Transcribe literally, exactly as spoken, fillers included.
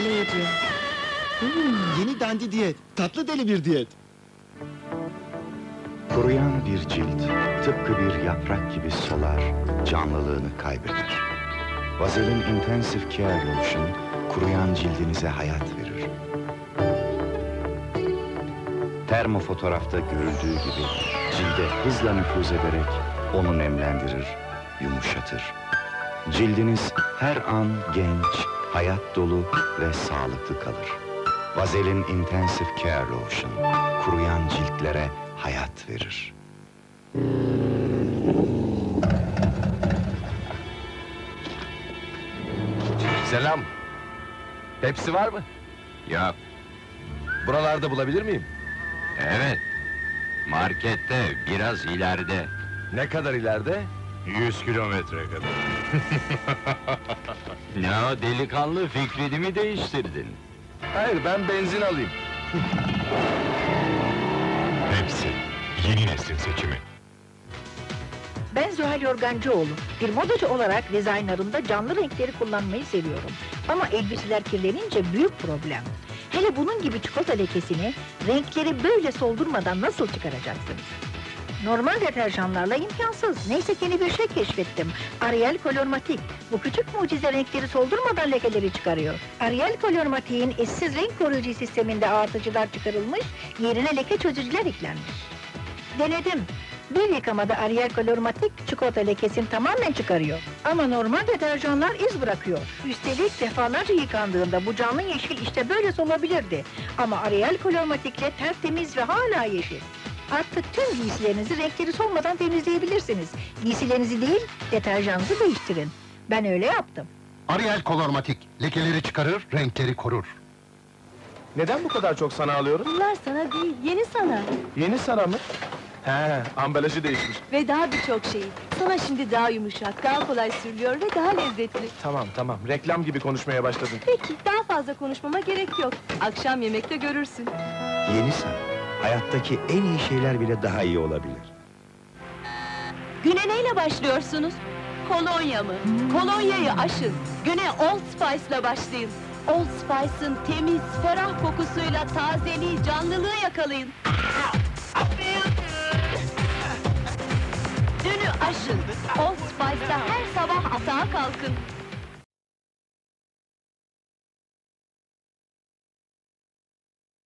Böyleydi. Hmm, yeni dandi diyet, tatlı deli bir diyet. Kuruyan bir cilt, tıpkı bir yaprak gibi solar, canlılığını kaybeder. Vazelin Intensive Care Lotion, kuruyan cildinize hayat verir. Termofotoğrafta görüldüğü gibi, cilde hızla nüfuz ederek onu nemlendirir, yumuşatır. Cildiniz her an genç, hayat dolu ve sağlıklı kalır. Vazelin Intensive Care Lotion, kuruyan ciltlere hayat verir. Selam. Hepsi var mı? Yok, Buralarda bulabilir miyim? evet. Markette, biraz ileride. Ne kadar ileride? Yüz kilometre kadar. Ne o delikanlı, fikrini mi değiştirdin? Hayır, ben benzin alayım. Hepsi. Yeni neslin seçimi. Ben Zühal Yorgancıoğlu. Bir modacı olarak dizaynerımda canlı renkleri kullanmayı seviyorum. Ama elbiseler kirlenince büyük problem. Hele bunun gibi çikolata lekesini, renkleri böyle soldurmadan nasıl çıkaracaksınız? Normal deterjanlarla imkansız. Neyse ki yeni bir şey keşfettim. Ariel Colormatic. Bu küçük mucize renkleri soldurmadan lekeleri çıkarıyor. Ariel Colormatic'in eşsiz renk koruyucu sisteminde artıcılar çıkarılmış, yerine leke çözücüler eklenmiş. Denedim. Bir yıkamada Ariel Colormatic çikolata lekesini tamamen çıkarıyor. Ama normal deterjanlar iz bırakıyor. Üstelik defalarca yıkandığında bu canlı yeşil işte böyle solabilirdi. Ama Ariel Colormatic'le tertemiz ve hala yeşil. Artık tüm giysilerinizi renkleri solmadan temizleyebilirsiniz. Giysilerinizi değil, deterjanınızı değiştirin. Ben öyle yaptım. Ariel Colormatic. Lekeleri çıkarır, renkleri korur. Neden bu kadar çok sana alıyorum? Bunlar sana değil, yeni sana. Yeni sana mı? He, ambalajı değişmiş. Ve daha birçok şey. Sana şimdi daha yumuşak, daha kolay sürülüyor ve daha lezzetli. Tamam tamam, reklam gibi konuşmaya başladın. Peki, daha fazla konuşmama gerek yok. Akşam yemekte görürsün. Yeni sana. Hayattaki en iyi şeyler bile daha iyi olabilir. Güne neyle başlıyorsunuz? Kolonya mı? Kolonyayı aşın. Güne Old Spice'la başlayın. Old Spice'ın temiz, ferah kokusuyla tazeliği, canlılığı yakalayın. Dünü aşın. Old Spice'la her sabah atağa kalkın.